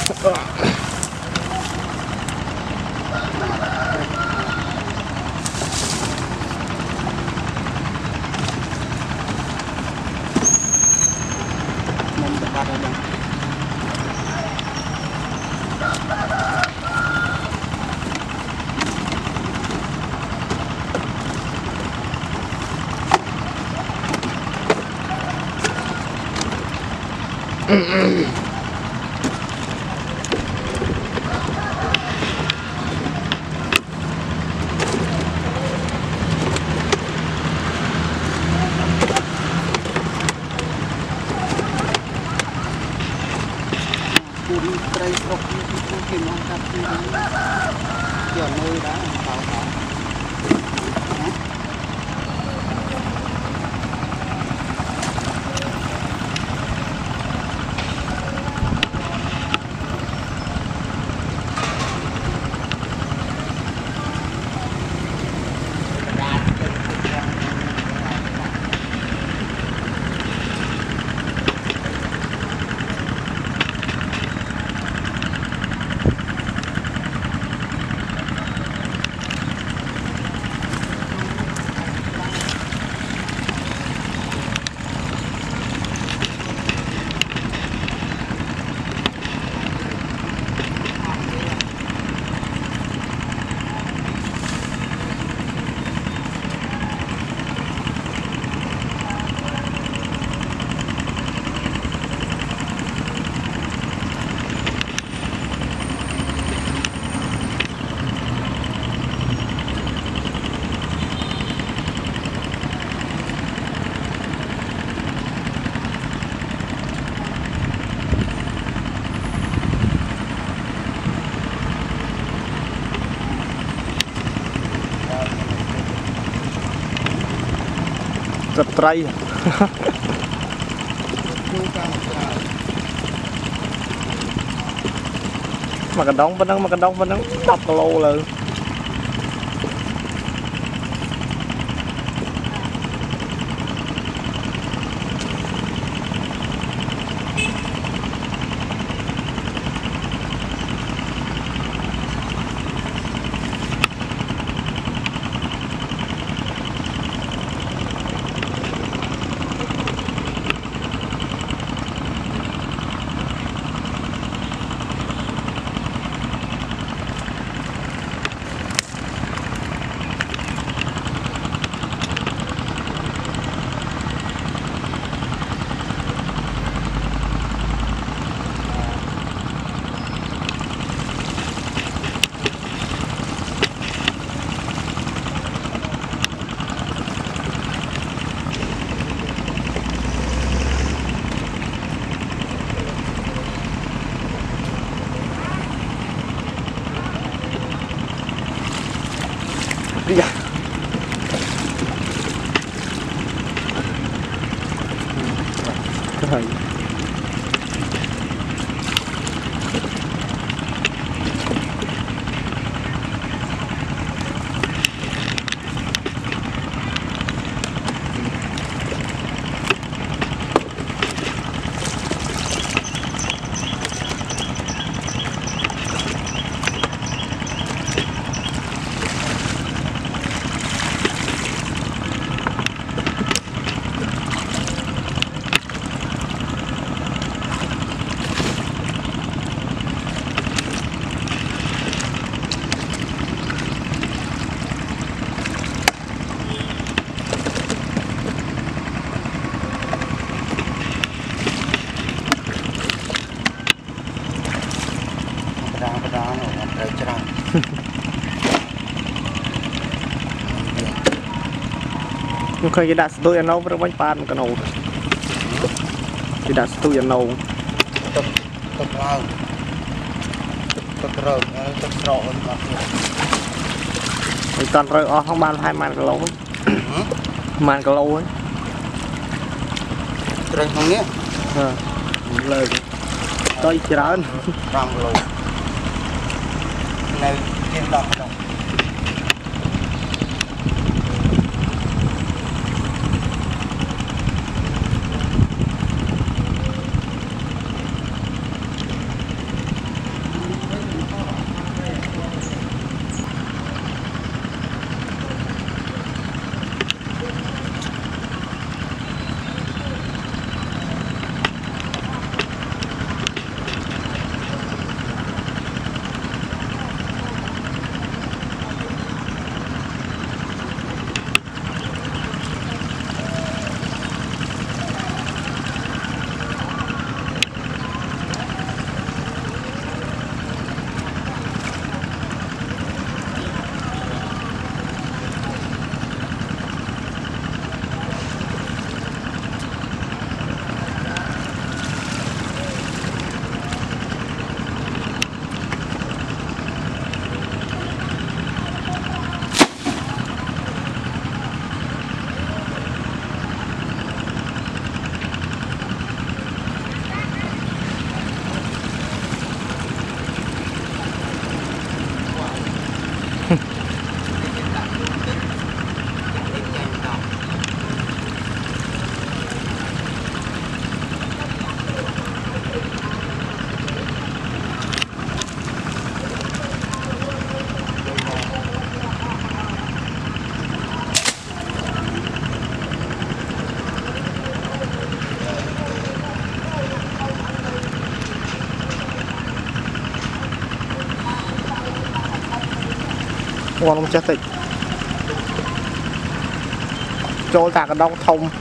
Try. Mà cái đống vẫn đang đập lô rồi. Đi à. Cái này. Nhưng khi đã tôi ăn nấu với bánh pan cái nấu thì đã tôi ăn nấu tập lao tập rợn tập sọ thì toàn rồi không ban 2 man cái lâu man cái lâu ấy rồi không nhé lời tôi chỉ ra răng lâu này thêm đọc đâu ngon chết tịnh trôi cả cái đông thông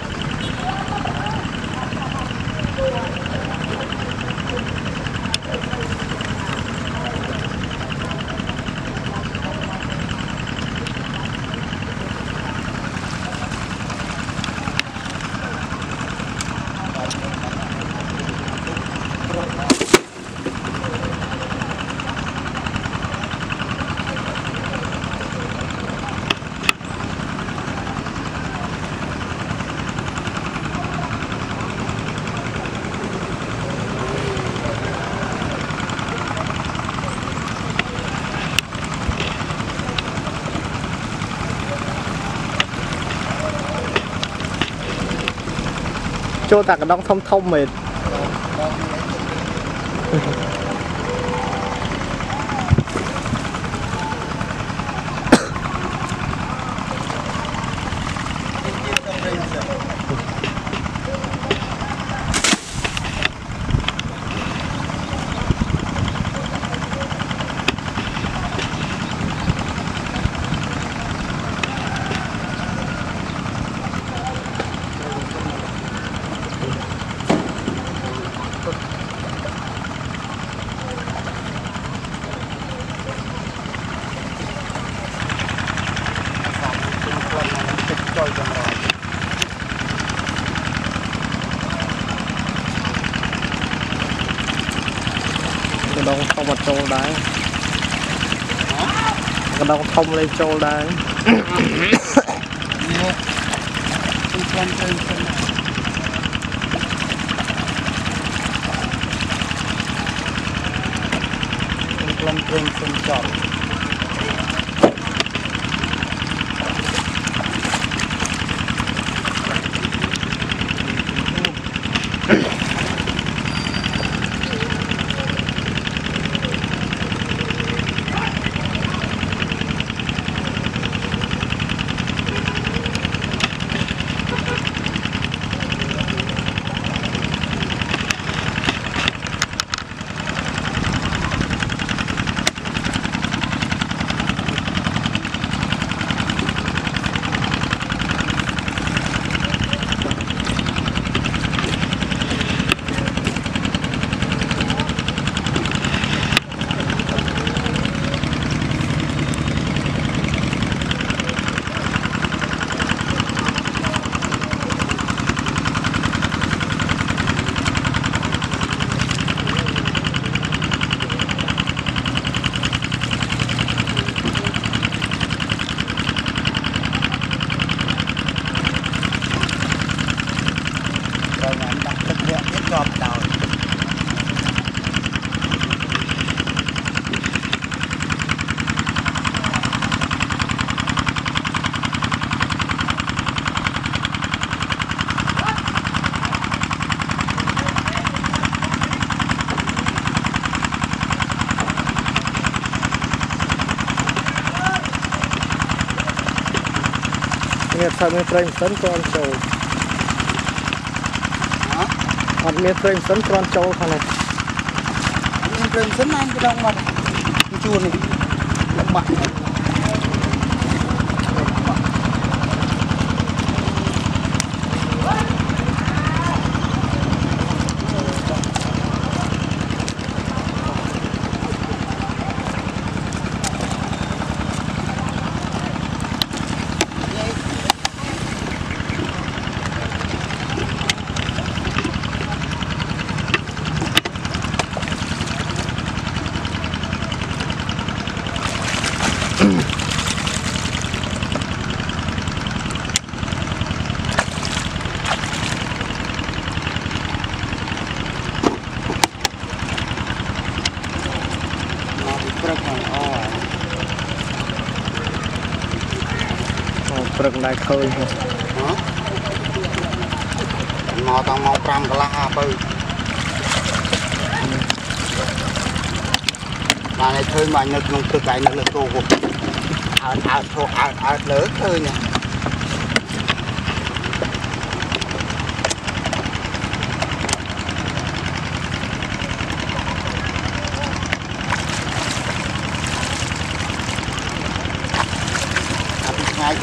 trôi cả cái đông thông thông mệt cái đông thông mặt trôi đáy cái đông thông lên trôi đáy nghe sao nghe frame sấn con trâu còn nghe frame sấn con trâu thằng này frame sấn anh cái đông mặt cái chuồn này đông mặt rừng này khơi mò tao mò pram cả la bự mà này thôi mà nhật nông từ cái nó là tô hộp lớn thôi nhỉ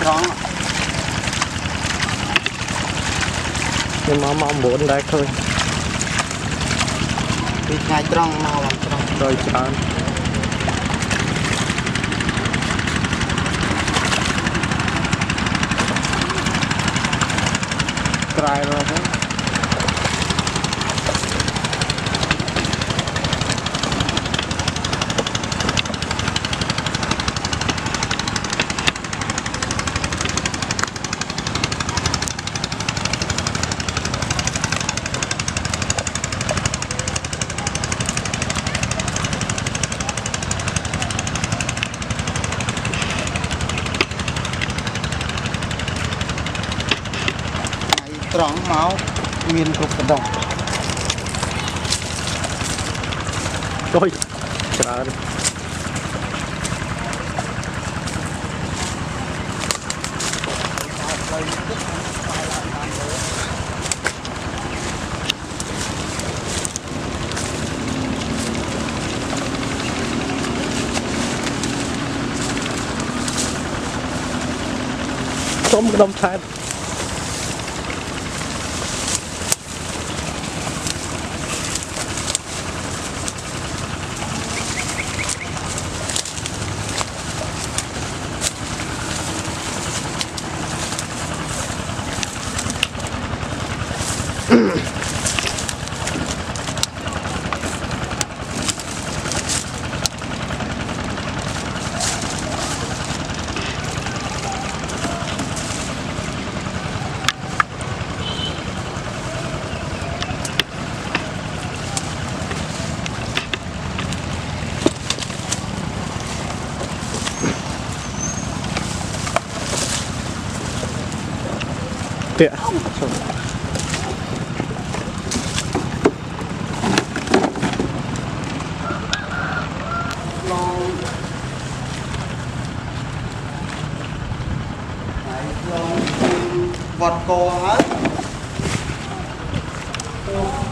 tròn nhưng mà mong muốn đây thôi đi ngay tròn màu làm tròn rồi chán cài rồi đó tròn máu miền cục cái đồng rồi chán tôm cái đông thái tiện vọt cô hết